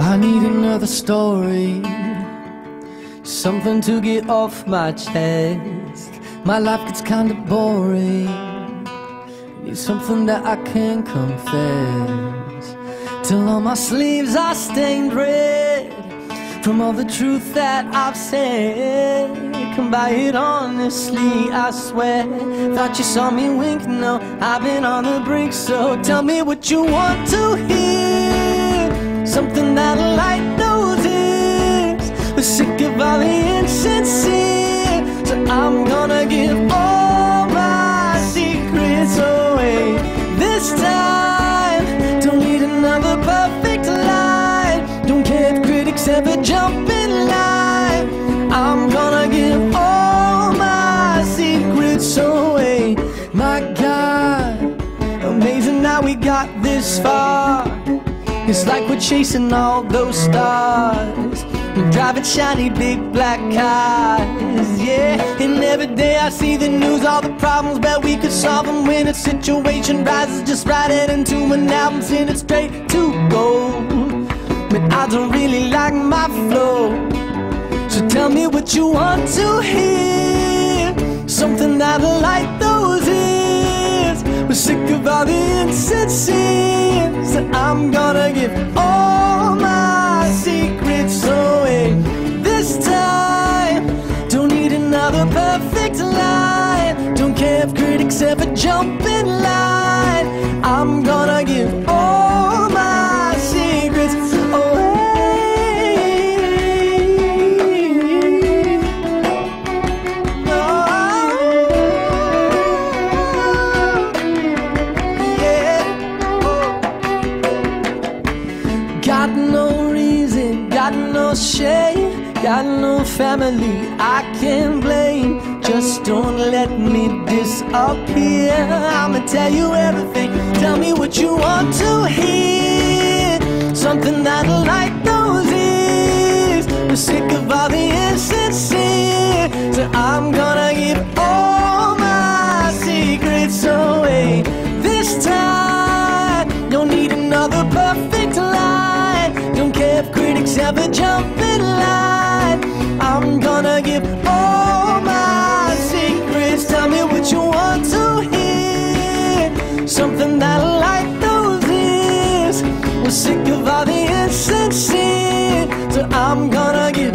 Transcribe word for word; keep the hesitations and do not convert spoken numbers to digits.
I need another story, something to get off my chest. My life gets kinda boring, need something that I can confess. Till on my sleeves are stained red from all the truth that I've said. Come by it honestly, I swear. Thought you saw me wink, no, I've been on the brink. So tell me what you want to hear, something that'll light those ears. We're sick of all the insincere, so I'm gonna give all my secrets away this time. Don't need another perfect line, don't care if critics ever jump in line. I'm gonna give all my secrets away. My God, amazing how we got this far. It's like we're chasing all those stars, we're driving shiny big black cars, yeah. And every day I see the news, all the problems, bet we could solve them when a situation rises. Just write it into an album, send it straight to gold. But I don't really like my flow, so tell me what you want to hear, something that'll light those ears. We're sick of all the insincere, so I'm gonna give all my secrets away this time. Don't need another perfect line, don't care if critics ever jump in line. I'm gonna give all my secrets away. Got no reason, got no shame, got no family I can blame. Just don't let me disappear, I'ma tell you everything. Tell me what you want to hear, something that'll light those ears. We're sick of all the insincere, so I'm gonna give all my secrets away this time. Don't need another perfect line, don't care if critics ever jump in line. I'm gonna give all my secrets. Tell me what you want to hear, something that'll light those ears. We're sick of all the insincere, so I'm gonna give